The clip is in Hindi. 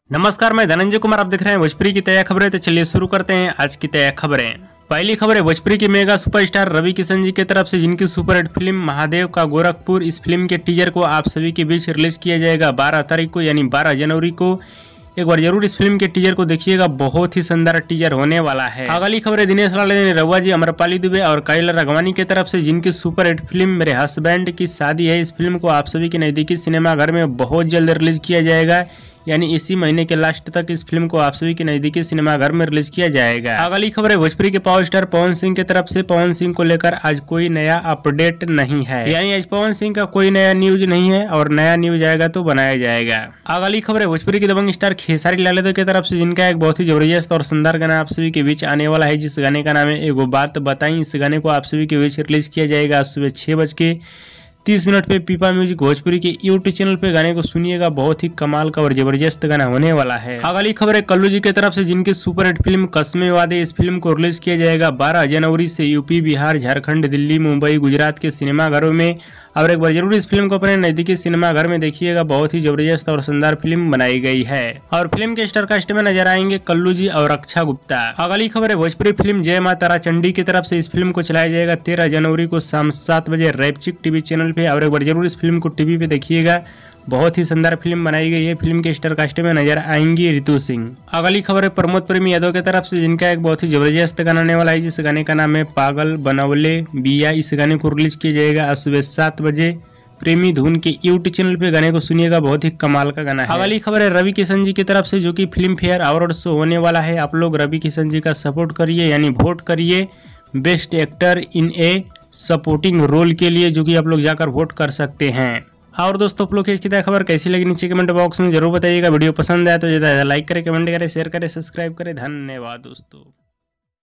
नमस्कार, मैं धनंजय कुमार। आप देख रहे हैं भोजपुरी की तय खबरें। तो चलिए शुरू करते हैं आज की तय खबरें। पहली खबर है भोजपुरी के मेगा सुपरस्टार रवि किशन जी की तरफ से, जिनकी सुपरहिट फिल्म महादेव का गोरखपुर, इस फिल्म के टीजर को आप सभी के बीच रिलीज किया जाएगा 12 तारीख को, यानी 12 जनवरी को। एक बार जरूर इस फिल्म के टीजर को देखिएगा, बहुत ही शानदार टीजर होने वाला है। अगली खबर है दिनेश लाल रवा जी, अमरपाली दुबे और काइला राघवानी की तरफ से, जिनकी सुपरहिट फिल्म मेरे हस्बैंड की शादी है। इस फिल्म को आप सभी के नजदीकी सिनेमाघर में बहुत जल्द रिलीज किया जाएगा, यानी इसी महीने के लास्ट तक इस फिल्म को आप सभी के नजदीकी सिनेमाघर में रिलीज किया जाएगा। अगली खबर है भोजपुरी के पावर स्टार पवन सिंह की तरफ से। पवन सिंह को लेकर आज कोई नया अपडेट नहीं है, यानी आज पवन सिंह का कोई नया न्यूज नहीं है, और नया न्यूज आएगा तो बनाया जाएगा। अगली खबर है भोजपुरी के दबंग स्टार खेसारी लाल यादव की तरफ से, जिनका एक बहुत ही जबरदस्त और शानदार गाना आप सभी के बीच आने वाला है, जिस गाने का नाम है एगो बात बताई। इस गाने को आप सभी के बीच रिलीज किया जाएगा सुबह 6:30 पे पीपा म्यूजिक भोजपुरी के यूट्यूब चैनल पे। गाने को सुनिएगा, बहुत ही कमाल का और जबरदस्त गाना होने वाला है। अगली खबर है कल्लू जी की तरफ से, जिनकी सुपरहिट फिल्म कसमे वादे, इस फिल्म को रिलीज किया जाएगा 12 जनवरी से यूपी, बिहार, झारखंड, दिल्ली, मुंबई, गुजरात के सिनेमाघरों में। और एक बार जरूर इस फिल्म को अपने नजदीकी सिनेमाघर में देखिएगा, बहुत ही जबरदस्त और शानदार फिल्म बनाई गई है। और फिल्म के स्टार कास्ट में नजर आएंगे कल्लू जी और रक्षा गुप्ता। अगली खबर है भोजपुरी फिल्म जय मां तारा चंडी की तरफ से। इस फिल्म को चलाया जाएगा 13 जनवरी को शाम 7 बजे रैपचिक टीवी चैनल पे। और एक बार जरूर इस फिल्म को टीवी पे देखिएगा, बहुत ही शानदार फिल्म बनाई गई है। फिल्म के स्टार कास्ट में नजर आएंगी रितु सिंह। अगली खबर है प्रमोद प्रेमी यादव की तरफ से, जिनका एक बहुत ही जबरदस्त गाना आने वाला है, जिस गाने का नाम है पागल बनवले बिया। इस गाने को रिलीज किया जाएगा सुबह 7 बजे प्रेमी धुन के यूट्यूब चैनल पे। गाने को सुनिएगा, बहुत ही कमाल का गाना है। अगली खबर है रवि किशन जी की तरफ से, जो कि फिल्म फेयर अवार्ड शो होने वाला है। आप लोग रवि किशन जी का सपोर्ट करिए, यानी वोट करिए best actor in a supporting role के लिए, जो कि आप लोग जाकर वोट कर सकते हैं। और दोस्तों, आप लोग की इसकी खबर कैसी लगी नीचे कमेंट बॉक्स में जरूर बताइएगा। वीडियो पसंद आया तो ज़्यादा लाइक करें, कमेंट करें, शेयर करें, सब्सक्राइब करें। धन्यवाद दोस्तों।